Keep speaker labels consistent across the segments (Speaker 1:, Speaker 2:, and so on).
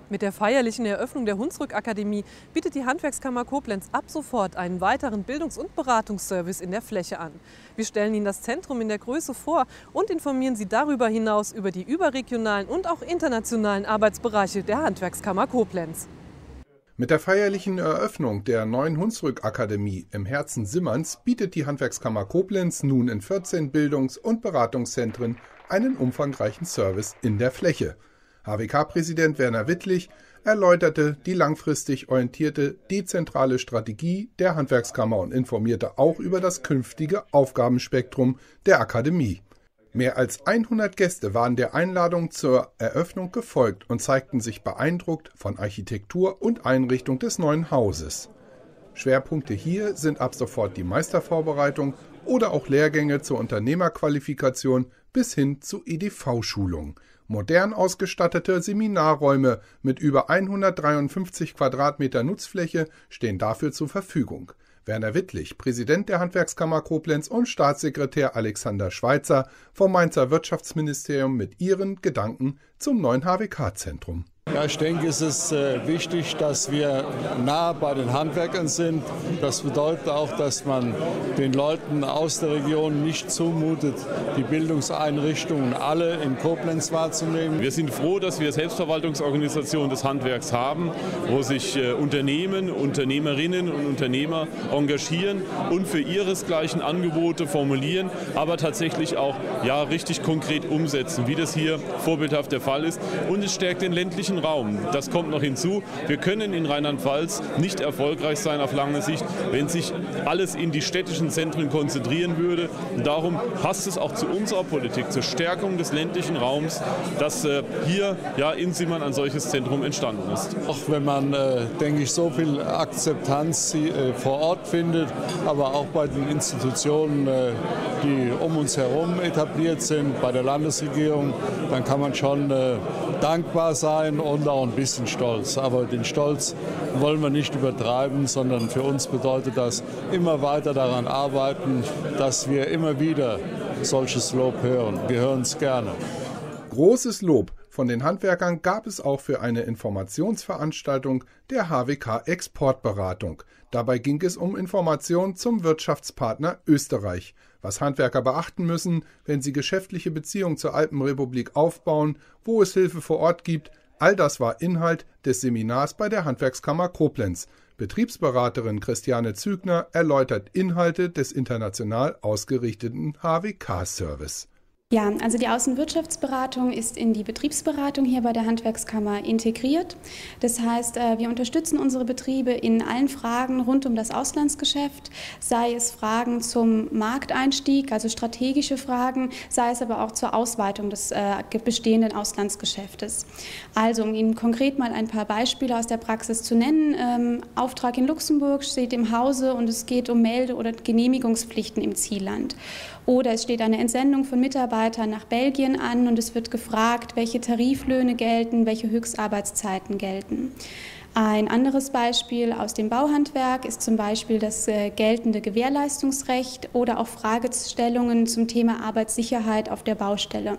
Speaker 1: Mit der feierlichen Eröffnung der Hunsrück-Akademie bietet die Handwerkskammer Koblenz ab sofort einen weiteren Bildungs- und Beratungsservice in der Fläche an. Wir stellen Ihnen das Zentrum in der Größe vor und informieren Sie darüber hinaus über die überregionalen und auch internationalen Arbeitsbereiche der Handwerkskammer Koblenz.
Speaker 2: Mit der feierlichen Eröffnung der neuen Hunsrück-Akademie im Herzen Simmerns bietet die Handwerkskammer Koblenz nun in 14 Bildungs- und Beratungszentren einen umfangreichen Service in der Fläche. HWK-Präsident Werner Wittlich erläuterte die langfristig orientierte dezentrale Strategie der Handwerkskammer und informierte auch über das künftige Aufgabenspektrum der Akademie. Mehr als 100 Gäste waren der Einladung zur Eröffnung gefolgt und zeigten sich beeindruckt von Architektur und Einrichtung des neuen Hauses. Schwerpunkte hier sind ab sofort die Meistervorbereitung oder auch Lehrgänge zur Unternehmerqualifikation bis hin zu EDV-Schulungen. Modern ausgestattete Seminarräume mit über 153 Quadratmeter Nutzfläche stehen dafür zur Verfügung. Werner Wittlich, Präsident der Handwerkskammer Koblenz und Staatssekretär Alexander Schweitzer vom Mainzer Wirtschaftsministerium mit ihren Gedanken zum neuen HWK-Zentrum.
Speaker 3: Ja, ich denke, es ist wichtig, dass wir nah bei den Handwerkern sind. Das bedeutet auch, dass man den Leuten aus der Region nicht zumutet, die Bildungseinrichtungen alle in Koblenz wahrzunehmen.
Speaker 4: Wir sind froh, dass wir Selbstverwaltungsorganisationen des Handwerks haben, wo sich Unternehmen, Unternehmerinnen und Unternehmer engagieren und für ihresgleichen Angebote formulieren, aber tatsächlich auch richtig konkret umsetzen, wie das hier vorbildhaft der Fall ist. Und es stärkt den ländlichen Raum. Das kommt noch hinzu. Wir können in Rheinland-Pfalz nicht erfolgreich sein auf lange Sicht, wenn sich alles in die städtischen Zentren konzentrieren würde. Und darum passt es auch zu unserer Politik, zur Stärkung des ländlichen Raums, dass hier in Simmern ein solches Zentrum entstanden ist.
Speaker 3: Auch wenn man, denke ich, so viel Akzeptanz vor Ort findet, aber auch bei den Institutionen, die um uns herum etabliert sind, bei der Landesregierung, dann kann man schon dankbar sein und auch ein bisschen stolz. Aber den Stolz wollen wir nicht übertreiben, sondern für uns bedeutet das immer weiter daran arbeiten, dass wir immer wieder solches Lob hören. Wir hören es gerne.
Speaker 2: Großes Lob von den Handwerkern gab es auch für eine Informationsveranstaltung der HWK Exportberatung. Dabei ging es um Informationen zum Wirtschaftspartner Österreich, was Handwerker beachten müssen, wenn sie geschäftliche Beziehungen zur Alpenrepublik aufbauen, wo es Hilfe vor Ort gibt. All das war Inhalt des Seminars bei der Handwerkskammer Koblenz. Betriebsberaterin Christiane Zügner erläutert Inhalte des international ausgerichteten HWK-Service.
Speaker 5: Ja, also die Außenwirtschaftsberatung ist in die Betriebsberatung hier bei der Handwerkskammer integriert. Das heißt, wir unterstützen unsere Betriebe in allen Fragen rund um das Auslandsgeschäft, sei es Fragen zum Markteinstieg, also strategische Fragen, sei es aber auch zur Ausweitung des bestehenden Auslandsgeschäftes. Also um Ihnen konkret mal ein paar Beispiele aus der Praxis zu nennen. Auftrag in Luxemburg steht im Hause und es geht um Melde- oder Genehmigungspflichten im Zielland. Oder es steht eine Entsendung von Mitarbeitern nach Belgien an und es wird gefragt, welche Tariflöhne gelten, welche Höchstarbeitszeiten gelten. Ein anderes Beispiel aus dem Bauhandwerk ist zum Beispiel das geltende Gewährleistungsrecht oder auch Fragestellungen zum Thema Arbeitssicherheit auf der Baustelle.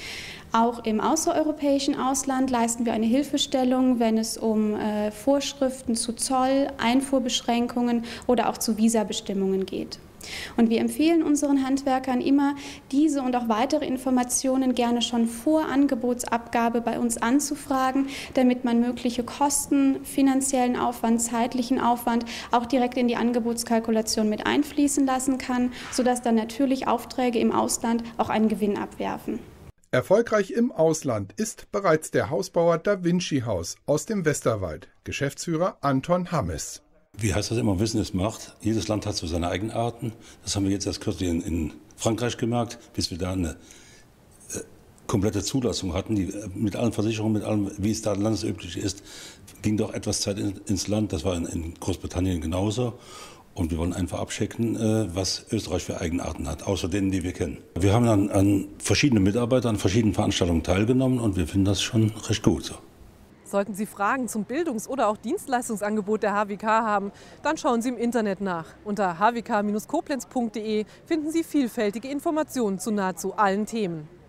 Speaker 5: Auch im außereuropäischen Ausland leisten wir eine Hilfestellung, wenn es um Vorschriften zu Zoll, Einfuhrbeschränkungen oder auch zu Visabestimmungen geht. Und wir empfehlen unseren Handwerkern immer, diese und auch weitere Informationen gerne schon vor Angebotsabgabe bei uns anzufragen, damit man mögliche Kosten, finanziellen Aufwand, zeitlichen Aufwand auch direkt in die Angebotskalkulation mit einfließen lassen kann, sodass dann natürlich Aufträge im Ausland auch einen Gewinn abwerfen.
Speaker 2: Erfolgreich im Ausland ist bereits der Hausbauer Da Vinci Haus aus dem Westerwald, Geschäftsführer Anton Hammes.
Speaker 6: Wie heißt das immer, Wissen ist Macht? Jedes Land hat so seine Eigenarten. Das haben wir jetzt erst kürzlich in Frankreich gemerkt, bis wir da eine komplette Zulassung hatten, die mit allen Versicherungen, mit allem, wie es da landesüblich ist, ging doch etwas Zeit ins Land. Das war in Großbritannien genauso. Und wir wollen einfach abchecken, was Österreich für Eigenarten hat, außer denen, die wir kennen. Wir haben an verschiedenen Mitarbeitern, an verschiedenen Veranstaltungen teilgenommen und wir finden das schon recht gut so.
Speaker 1: Sollten Sie Fragen zum Bildungs- oder auch Dienstleistungsangebot der HWK haben, dann schauen Sie im Internet nach. Unter hwk-koblenz.de finden Sie vielfältige Informationen zu nahezu allen Themen.